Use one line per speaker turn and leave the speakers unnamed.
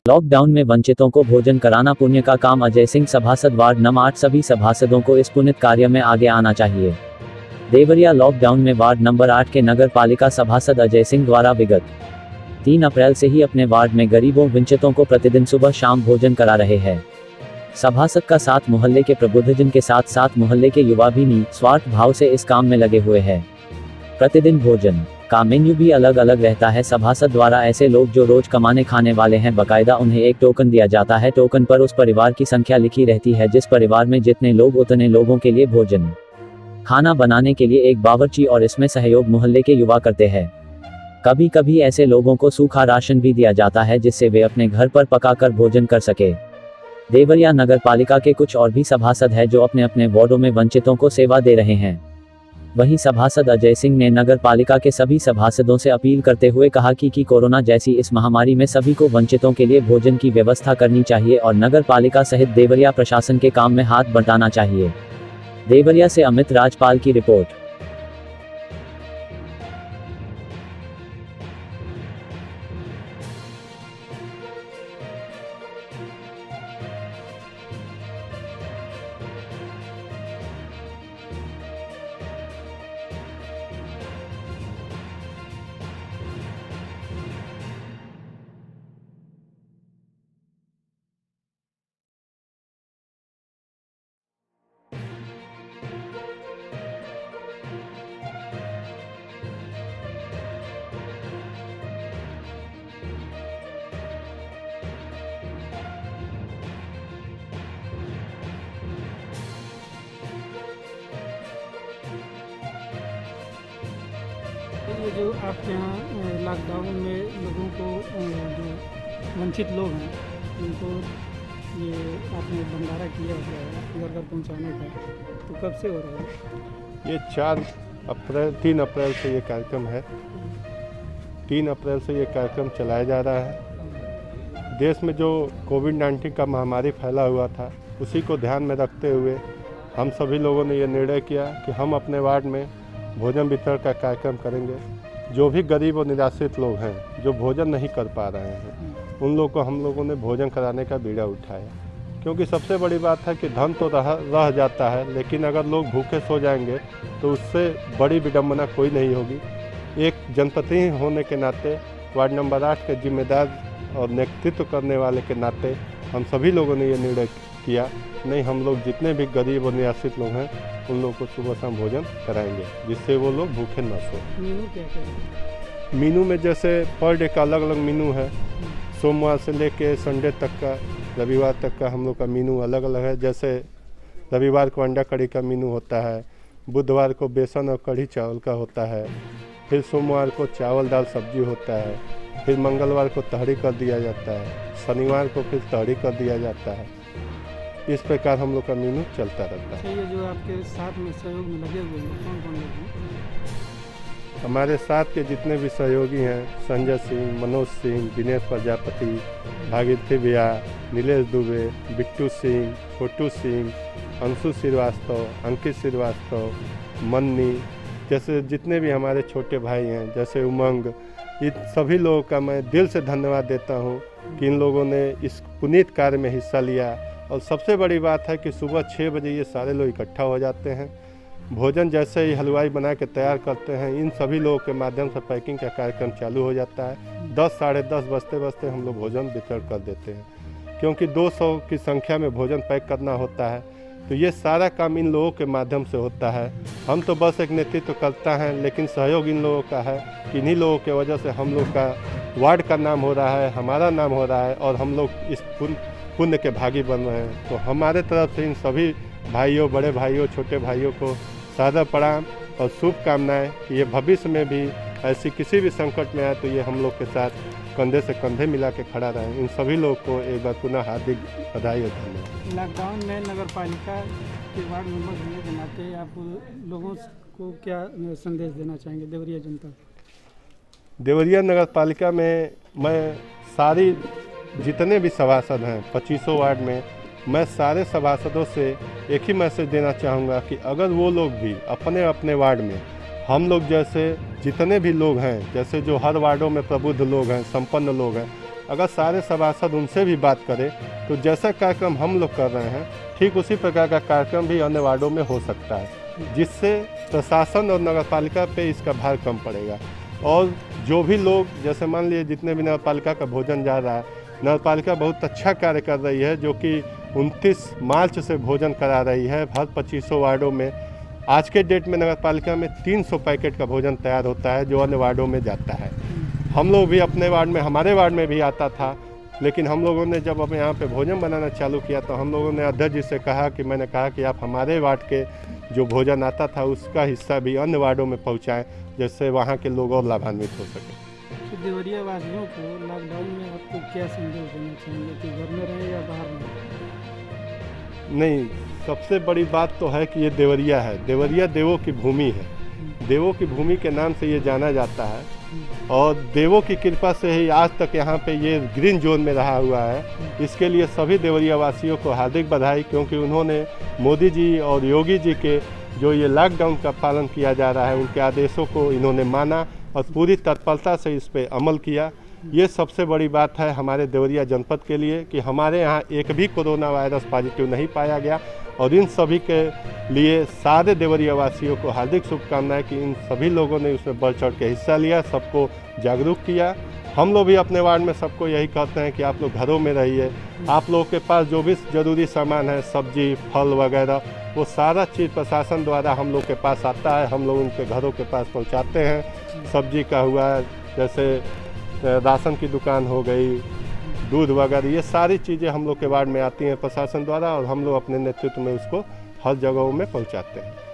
Lockdown में वंचितों को भोजन कराना पुण्य का काम। अजय सिंह, सभासद, वार्ड नंबर 8। सभी सभासदों को इस पुण्य कार्य में आगे आना चाहिए। देवरिया। लॉकडाउन में वार्ड नंबर 8 के नगर पालिका सभासद अजय सिंह द्वारा विगत 3 अप्रैल से ही अपने वार्ड में गरीबों वंचितों को प्रतिदिन सुबह शाम भोजन करा रहे हैं। सभासद का साथ मोहल्ले के प्रबुद्धजन के साथ साथ मोहल्ले के युवा भी निस्वार्थ भाव से इस काम में लगे हुए हैं। प्रतिदिन भोजन का मेन्यू भी अलग अलग रहता है। सभासद द्वारा ऐसे लोग जो रोज कमाने खाने वाले हैं, बकायदा उन्हें एक टोकन दिया जाता है। टोकन पर उस परिवार की संख्या लिखी रहती है, जिस परिवार में जितने लोग उतने लोगों के लिए भोजन खाना बनाने के लिए एक बावर्ची, और इसमें सहयोग मोहल्ले के युवा करते हैं। कभी कभी ऐसे लोगों को सूखा राशन भी दिया जाता है, जिससे वे अपने घर पर पकाकर भोजन कर सके। देवरिया नगर पालिका के कुछ और भी सभासद हैं जो अपने अपने वार्डों में वंचितों को सेवा दे रहे हैं। वहीं सभासद अजय सिंह ने नगर पालिका के सभी सभासदों से अपील करते हुए कहा कि कोरोना जैसी इस महामारी में सभी को वंचितों के लिए भोजन की व्यवस्था करनी चाहिए और नगर पालिका सहित देवरिया प्रशासन के काम में हाथ बंटाना चाहिए। देवरिया से अमित राजपाल की रिपोर्ट।
ये जो आपके यहाँ लॉकडाउन में लोगों को जो वंचित लोग हैं उनको ये आपने भंडारा किया हुआ है घर घर पहुँचाने का, तो कब से हो रहा है?
ये 3 अप्रैल से ये कार्यक्रम है। 3 अप्रैल से ये कार्यक्रम चलाया जा रहा है। देश में जो कोविड-19 का महामारी फैला हुआ था, उसी को ध्यान में रखते हुए हम सभी लोगों ने ये निर्णय किया कि हम अपने वार्ड में भोजन वितरण का कार्यक्रम करेंगे। जो भी गरीब और निराश्रित लोग हैं, जो भोजन नहीं कर पा रहे हैं, उन लोगों को हम लोगों ने भोजन कराने का बीड़ा उठाया। क्योंकि सबसे बड़ी बात है कि धन तो रह जाता है, लेकिन अगर लोग भूखे सो जाएंगे तो उससे बड़ी विडंबना कोई नहीं होगी। एक जनप्रतिनिधि होने के नाते, वार्ड नंबर 8 के जिम्मेदार और नेतृत्व करने वाले के नाते हम सभी लोगों ने ये निर्णय किया, नहीं हम लोग जितने भी गरीब और निराश्रित लोग हैं उन लोगों को सुबह शाम भोजन कराएंगे, जिससे वो लोग भूखे न सो।
मीनू क्या है?
मीनू में जैसे पर डे का अलग अलग मीनू है। सोमवार से लेके संडे तक का, रविवार तक का हम लोग का मीनू अलग अलग है। जैसे रविवार को अंडा कढ़ी का मीनू होता है, बुधवार को बेसन और कढ़ी चावल का होता है, फिर सोमवार को चावल दाल सब्जी होता है, फिर मंगलवार को तहरी कर दिया जाता है, शनिवार को फिर तहरी कर दिया जाता है। इस प्रकार हम लोग का मेनू चलता रहता है।
ये जो आपके साथ में सहयोग में लगे हुए हैं, कौन कौन लोग हैं?
हमारे साथ के जितने भी सहयोगी हैं, संजय सिंह, मनोज सिंह, दिनेश प्रजापति, भागीरथी भैया, नीलेश दुबे, बिट्टू सिंह, छोटू सिंह, अंशु श्रीवास्तव, अंकित श्रीवास्तव, मन्नी, जैसे जितने भी हमारे छोटे भाई हैं, जैसे उमंग, इन सभी लोगों का मैं दिल से धन्यवाद देता हूँ कि इन लोगों ने इस पुनीत कार्य में हिस्सा लिया। और सबसे बड़ी बात है कि सुबह 6 बजे ये सारे लोग इकट्ठा हो जाते हैं। भोजन जैसे ही हलवाई बना के तैयार करते हैं, इन सभी लोगों के माध्यम से पैकिंग का कार्यक्रम चालू हो जाता है। 10 साढ़े 10 बजते हम लोग भोजन वितरण कर देते हैं। क्योंकि 200 की संख्या में भोजन पैक करना होता है, तो ये सारा काम इन लोगों के माध्यम से होता है। हम तो बस एक नेतृत्व करता है, लेकिन सहयोग इन लोगों का है कि इन्हीं लोगों के वजह से हम लोग का वार्ड का नाम हो रहा है, हमारा नाम हो रहा है और हम लोग इस पुण्य के भागी बन रहे हैं। तो हमारे तरफ से इन सभी भाइयों, बड़े भाइयों, छोटे भाइयों को सादर प्रणाम और शुभकामनाएं कि ये भविष्य में भी ऐसी किसी भी संकट में आए तो ये हम लोग के साथ कंधे से कंधे मिला के खड़ा रहे। इन सभी लोग को एक बार पुनः हार्दिक बधाई और धन्यवाद।
लॉकडाउन में नगर पालिका के वार्ड मेंबर होने के नाते आप लोगों को क्या संदेश देना चाहेंगे? देवरिया जनता,
देवरिया नगर पालिका में मैं सारी जितने भी सभासद हैं 2500 वार्ड में, मैं सारे सभासदों से एक ही मैसेज देना चाहूँगा कि अगर वो लोग भी अपने अपने वार्ड में हम लोग जैसे जितने भी लोग हैं, जैसे जो हर वार्डों में प्रबुद्ध लोग हैं, संपन्न लोग हैं, अगर सारे सभासद उनसे भी बात करें तो जैसा कार्यक्रम हम लोग कर रहे हैं ठीक उसी प्रकार का कार्यक्रम भी अन्य वार्डों में हो सकता है, जिससे प्रशासन और नगर पालिका पे इसका भार कम पड़ेगा। और जो भी लोग, जैसे मान लीजिए जितने भी नगर पालिका का भोजन जा रहा है, नगर पालिका बहुत अच्छा कार्य कर रही है, जो कि 29 मार्च से भोजन करा रही है हर 2500 वार्डों में। आज के डेट में नगर पालिका में 300 पैकेट का भोजन तैयार होता है जो अन्य वार्डों में जाता है। हम लोग भी अपने वार्ड में, हमारे वार्ड में भी आता था, लेकिन हम लोगों ने जब अब यहाँ पे भोजन बनाना चालू किया तो हम लोगों ने अध्यक्ष जी से कहा कि मैंने कहा कि आप हमारे वार्ड के जो भोजन आता था उसका हिस्सा भी अन्य वार्डों में पहुँचाएँ, जिससे वहाँ के लोग और लाभान्वित हो सकें।
तो देवरिया वासियों को लॉकडाउन में आपको क्या संदेश देना चाहेंगे कि घर में रहें या बाहर रहें?
नहीं, सबसे बड़ी बात तो है कि ये देवरिया है, देवरिया देवों की भूमि है, देवों की भूमि के नाम से ये जाना जाता है और देवों की कृपा से ही आज तक यहाँ पे ये ग्रीन जोन में रहा हुआ है। इसके लिए सभी देवरिया वासियों को हार्दिक बधाई, क्योंकि उन्होंने मोदी जी और योगी जी के जो ये लॉकडाउन का पालन किया जा रहा है उनके आदेशों को इन्होंने माना और पूरी तत्परता से इस पर अमल किया। ये सबसे बड़ी बात है हमारे देवरिया जनपद के लिए कि हमारे यहाँ एक भी कोरोना वायरस पॉजिटिव नहीं पाया गया और इन सभी के लिए सारे देवरिया वासियों को हार्दिक शुभकामनाएं कि इन सभी लोगों ने उसमें बढ़ चढ़ के हिस्सा लिया, सबको जागरूक किया। हम लोग भी अपने वार्ड में सबको यही कहते हैं कि आप लोग घरों में रहिए, आप लोगों के पास जो भी ज़रूरी सामान है, सब्जी फल वगैरह, वो सारा चीज़ प्रशासन द्वारा हम लोग के पास आता है, हम लोग उनके घरों के पास पहुँचाते हैं। सब्जी का हुआ, जैसे राशन की दुकान हो गई, दूध वगैरह, ये सारी चीज़ें हम लोग के वार्ड में आती हैं प्रशासन द्वारा और हम लोग अपने नेतृत्व में उसको हर जगहों में पहुंचाते हैं।